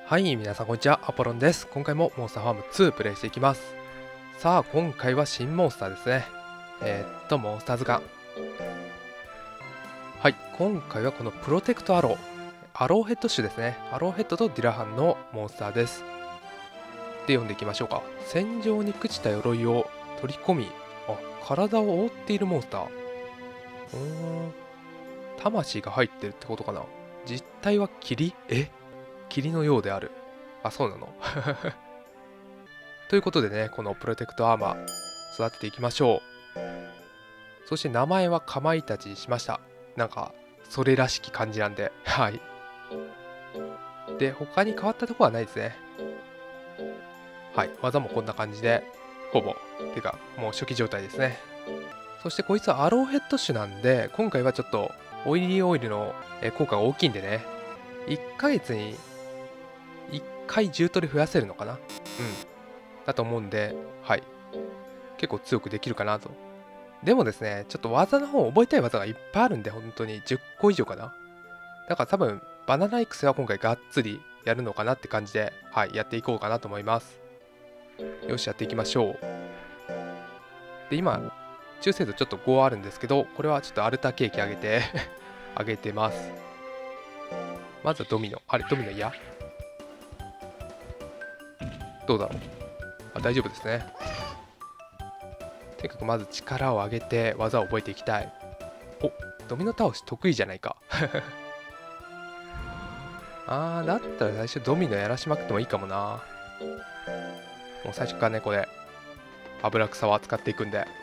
はい、皆さんこんにちは、アポロンです。今回もモンスターファーム2プレイしていきます。さあ、今回は新モンスターですね。モンスター図鑑。はい、今回はこのプロテクトアロー。アローヘッド種ですね。アローヘッドとディラハンのモンスターです。で、読んでいきましょうか。戦場に朽ちた鎧を取り込み、体を覆っているモンスター。魂が入ってるってことかな。実体は霧？霧のようである。あ、そうなのということでね、このプロテクトアーマー育てていきましょう。そして名前はかまいたちにしました。なんかそれらしき感じなんではい。で、他に変わったとこはないですね。はい、技もこんな感じでほぼてかもう初期状態ですね。そしてこいつはアローヘッド種なんで、今回はちょっとオイリーオイルの効果が大きいんでね、1ヶ月に1回10取り増やせるのかな、だと思うんで、はい、結構強くできるかなと。でもですね、ちょっと技の方、覚えたい技がいっぱいあるんで、本当に10個以上かな。だから多分、バナナ育成は今回がっつりやるのかなって感じで、はい、やっていこうかなと思います。よし、やっていきましょう。で、今、中精度ちょっと5あるんですけど、これはちょっとアルタケーキ上げて上げてます。まずはドミノ。あれ、ドミノ嫌？どうだろう。あ、大丈夫ですね。とにかくまず力を上げて技を覚えていきたい。お、ドミノ倒し得意じゃないかだったら最初ドミノやらしまくってもいいかもな。もう最初からね、これ油草を扱っていくんで。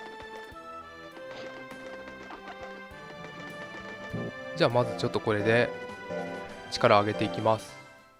じゃあまずちょっとこれで力を上げていきます。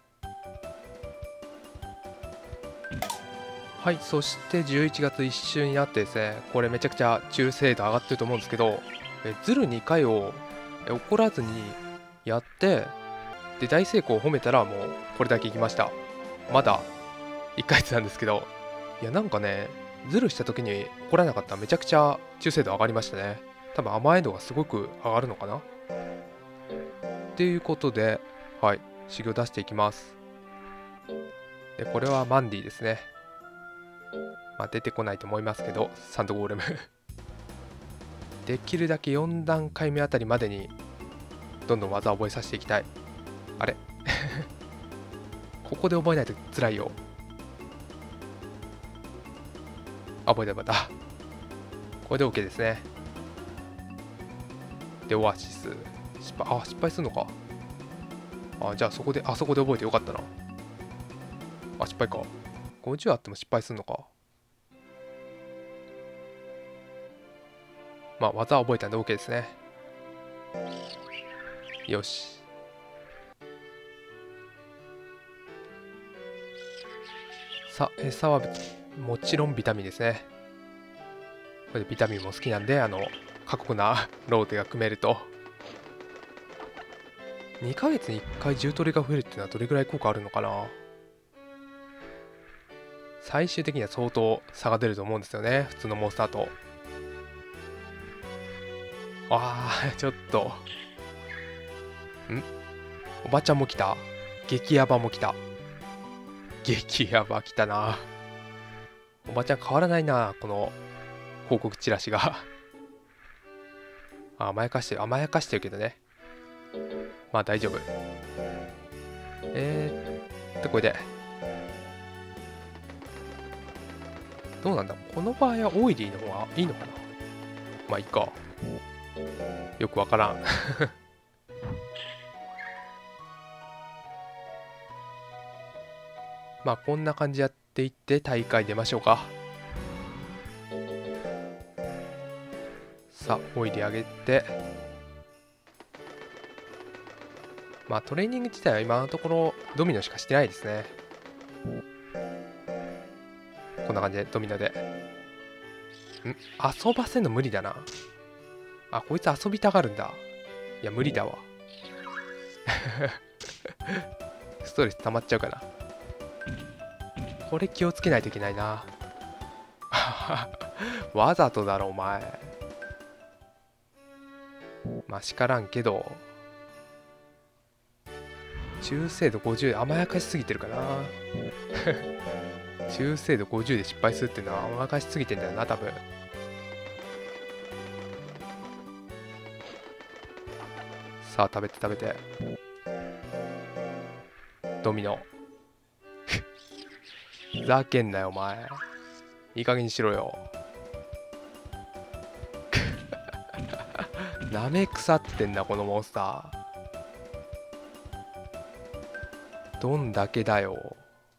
はい、そして11月一週になってですね、これめちゃくちゃ中精度上がってると思うんですけど、ズル2回を怒らずにやって、で大成功を褒めたらもうこれだけいきました。まだ1ヶ月なんですけど、いやなんかね、ズルした時に怒らなかったらめちゃくちゃ中精度上がりましたね。多分甘え度がすごく上がるのかなっていうことで、はい、修行出していきます。で、これはマンディですね。まあ出てこないと思いますけど、サンドゴーレムできるだけ4段階目あたりまでにどんどん技を覚えさせていきたい。あれここで覚えないと辛いよ。覚えたまた。これで OK ですね。で、オアシス。失敗するのか。じゃあそこで覚えてよかったな。失敗か。50あっても失敗するのか。まあ、技は覚えたんで OK ですね。よし。さあ、餌はもちろんビタミンですね。これでビタミンも好きなんで、過酷なローテが組めると。2ヶ月に1回10トリが増えるっていうのはどれぐらい効果あるのかな。最終的には相当差が出ると思うんですよね、普通のモンスターと。ちょっとおばちゃんも来た。激ヤバも来た。激ヤバ来たな。おばちゃん変わらないな、この広告チラシが甘やかしてるけどね。まあ大丈夫。これでどうなんだ、この場合はオイリーの方がいいのかな。まあいいか、よくわからんまあこんな感じやっていって大会出ましょうか。さあオイリー上げて、まあトレーニング自体は今のところドミノしかしてないですね。こんな感じでドミノで遊ばせんの無理だな。こいつ遊びたがるんだ。いや無理だわストレス溜まっちゃうかな。これ気をつけないといけないなわざとだろお前。まあ叱らんけど、 中精度50で甘やかしすぎてるかな。中精度50で失敗するっていうのは甘やかしすぎてんだよな、多分。さあ、食べて食べて。ドミノ。ふざけんなよ、お前。いい加減にしろよ。なめ腐ってんな、このモンスター。どんだけだよ。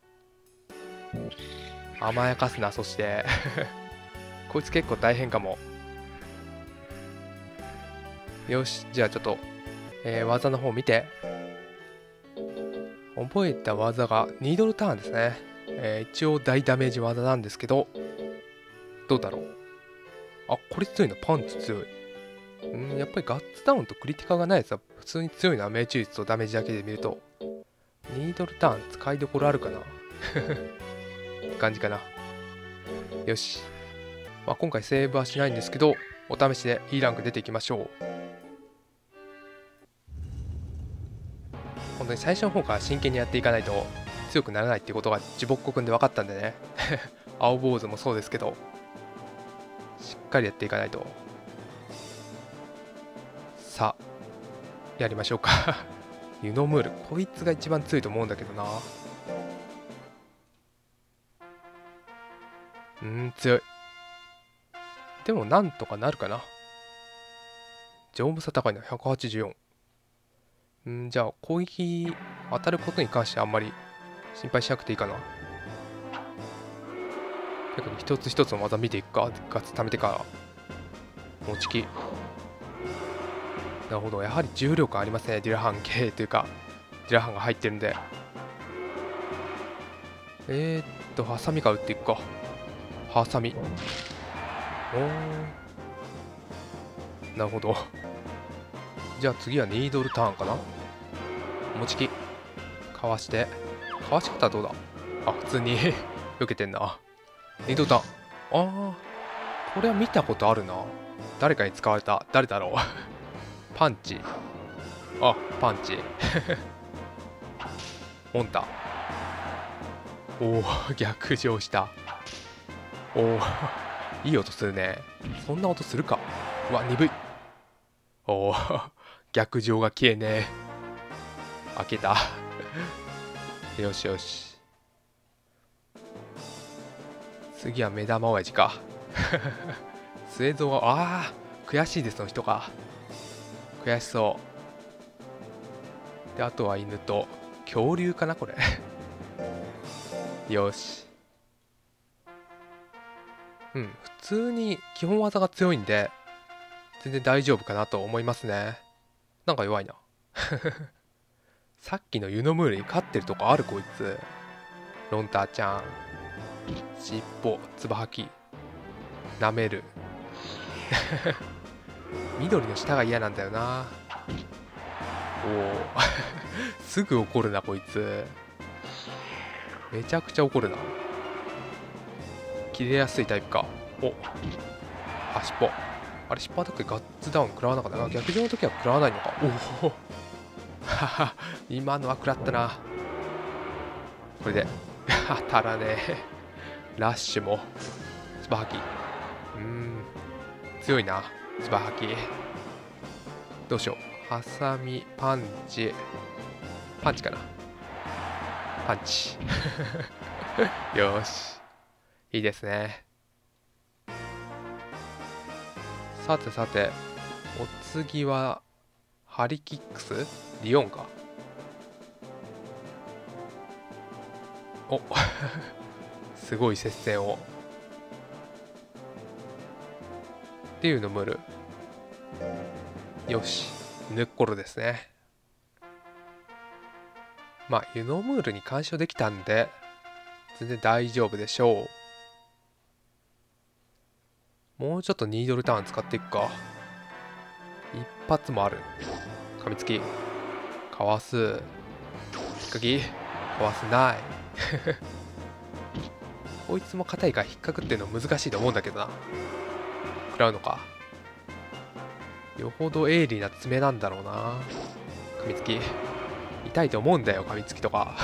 甘やかすな、そして。こいつ結構大変かも。よし、じゃあちょっと、技の方見て。覚えた技がニードルターンですね。一応大ダメージ技なんですけど、どうだろう。あ、これ強いな。パンチ強い。やっぱりガッツダウンとクリティカがないやつは普通に強いな。命中率とダメージだけで見ると。ニードルターン使いどころあるかな。って感じかな。よし。まあ、今回セーブはしないんですけど、お試しで E ランク出ていきましょう。本当に最初の方から真剣にやっていかないと強くならないっていうことがジボッコくんで分かったんでね。青坊主もそうですけど、しっかりやっていかないと。さあ、やりましょうか。ユノムール、こいつが一番強いと思うんだけどな。強い。でもなんとかなるかな。丈夫さ高いな、184。じゃあ攻撃当たることに関してあんまり心配しなくていいかな。逆に一つ一つの技見ていくか。ガッツ貯めてから持ちき。なるほど、やはり重量感ありますね。デュラハン系というかデュラハンが入ってるんで。ハサミから打っていくか。ハサミ。なるほど。じゃあ次はニードルターンかな。持ちきかわして、かわし方はどうだ。あ、普通に避けてんな。ニードルターン。これは見たことあるな。誰かに使われた。誰だろう。パンチ。あ、パンチ。モンタ。おお、逆上した。おお、いい音するね。そんな音するか。うわ、鈍い。おお、逆上が消えねえ。開けた。よしよし。次は目玉親父か。末蔵は、悔しいです、その人が。悔しそう。で、あとは犬と恐竜かな、これ。よし。普通に基本技が強いんで、全然大丈夫かなと思いますね。なんか弱いな。さっきのユノムールに勝ってるとこあるこいつ。ロンターちゃん。尻尾、つば吐き。舐める。緑の下が嫌なんだよな。おお。すぐ怒るなこいつ。めちゃくちゃ怒るな。切れやすいタイプか。尻尾。あれ、尻尾アタックでガッツダウン食らわなかったな。逆上の時は食らわないのか。おお。はは、今のは食らったな。これで。足らねえ。ラッシュも。つば吐き。強いな。つば吐き。どうしよう。ハサミ、パンチ。パンチかな。パンチ。よし。いいですね。さてさて、お次は、ハリキックスリオンか。おすごい接戦を。っていうのムール。よし、ヌッコロですね。まあ、ユノムールに干渉できたんで、全然大丈夫でしょう。もうちょっとニードルターン使っていくか。一発もある。噛みつき。かわす。引っかき。かわすない。こいつも硬いから引っかくっていうの難しいと思うんだけどな。食らうのか。よほど鋭利な爪なんだろうな。噛みつき。 痛いと思うんだよ、噛みつきとか。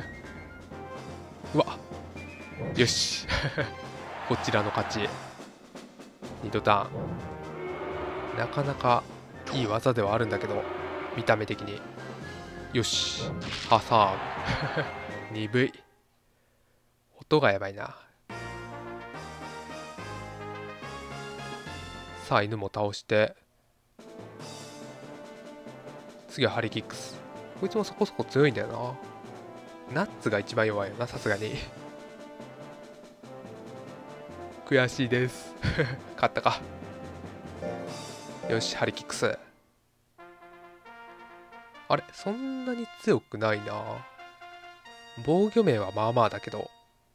うわ、よし。こちらの勝ち。2度ターン。なかなかいい技ではあるんだけど、見た目的に。よし。挟む。鈍い。音がやばいな。さあ、犬も倒して。次はハリキックス。こいつもそこそこ強いんだよな。ナッツが一番弱いよな、さすがに。悔しいです。勝ったか。よし、ハリキックス。あれ、そんなに強くないな。防御面はまあまあだけど。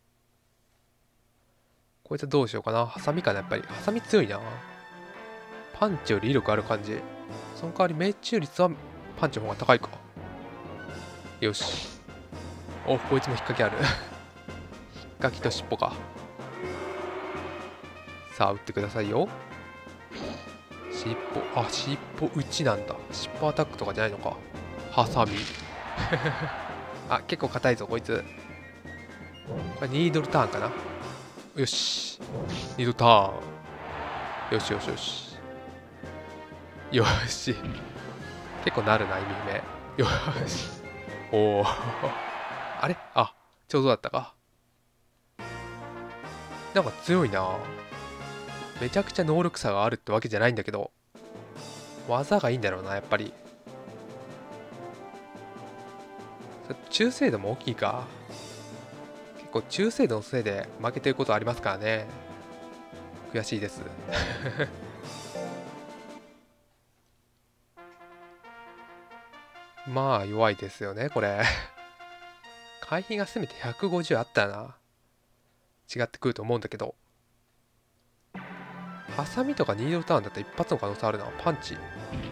こいつどうしようかな。ハサミかな、やっぱり。ハサミ強いな。パンチより威力ある感じ。その代わり命中率はパンチの方が高いか。よし。お、こいつも引っ掛けある。引っ掛けと尻尾か。さあ、撃ってくださいよ。尻尾、あ、尻尾打ちなんだ。尻尾アタックとかじゃないのか。ハサミ。あ、結構硬いぞ、こいつ。これニードルターンかな。よし。ニードルターン。よしよしよし。よし。結構なるな、意味不明。よし。おお。あれ、あ、ちょうどだったか。なんか強いな。めちゃくちゃ能力差があるってわけじゃないんだけど、技がいいんだろうな、やっぱり。中精度も大きいか。結構中精度のせいで負けてることありますからね。悔しいです。まあ弱いですよね、これ。回避がせめて150あったらな、違ってくると思うんだけど。ハサミとかニードルターンだったら一発の可能性あるな。パンチ。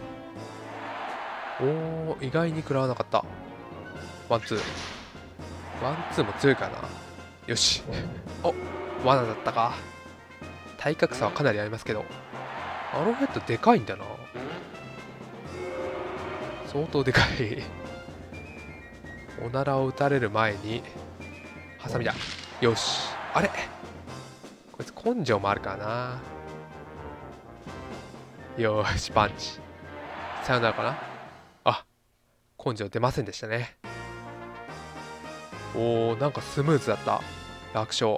おお、意外に食らわなかった。ワンツー。ワンツーも強いからな。よし。お、罠だったか。体格差はかなりありますけど。アローヘッドでかいんだな。相当でかい。おならを打たれる前にハサミだ。よし。あれ、こいつ根性もあるからな。よし、パンチ。さよならかな。あ、根性出ませんでしたね。おー、なんかスムーズだった。楽勝。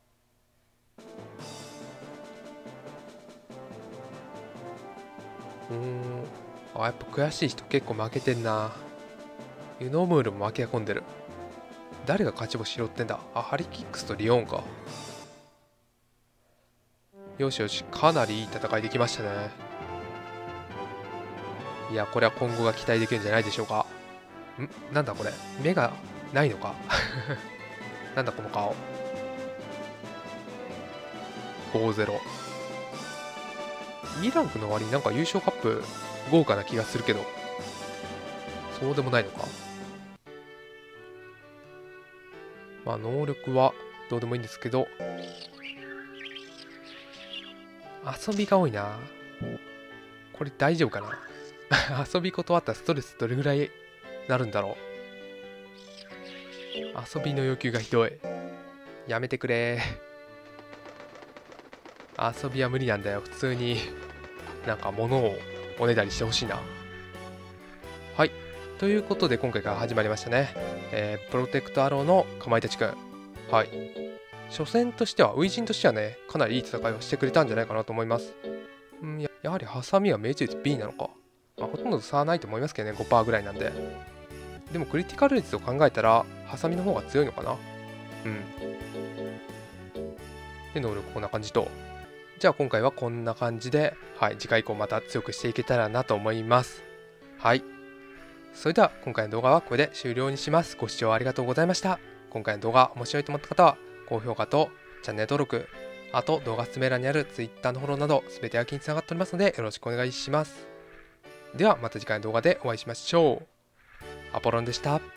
あ、やっぱ悔しい人結構負けてんな。ユノムールも負け込んでる。誰が勝ち星拾ってんだ。あ、ハリキックスとリオンか。よしよし、かなりいい戦いできましたね。いや、これは今後が期待できるんじゃないでしょうか。なんだこれ、目がないのか。なんだこの顔。5-0。2ランクの割になんか優勝カップ豪華な気がするけど、そうでもないのか。まあ能力はどうでもいいんですけど、遊びが多いな。これ大丈夫かな。遊び断ったらストレスどれぐらいなるんだろう。遊びの要求がひどい。やめてくれ。遊びは無理なんだよ。普通になんか物をおねだりしてほしいな。はい。ということで今回から始まりましたね。プロテクトアローのかまいたちくん。はい。初戦としては、初陣としてはね、かなりいい戦いをしてくれたんじゃないかなと思います。やはりハサミは命中率 B なのか。まあ、ほとんど差はないと思いますけどね、5% ぐらいなんで。でもクリティカル率を考えたら、ハサミの方が強いのかな。で、能力こんな感じと。じゃあ今回はこんな感じで、はい、次回以降また強くしていけたらなと思います。はい。それでは今回の動画はこれで終了にします。ご視聴ありがとうございました。今回の動画面白いと思った方は、高評価とチャンネル登録、あと動画説明欄にある Twitter のフォローなど全て空きにつながっておりますのでよろしくお願いします。ではまた次回の動画でお会いしましょう。アポロンでした。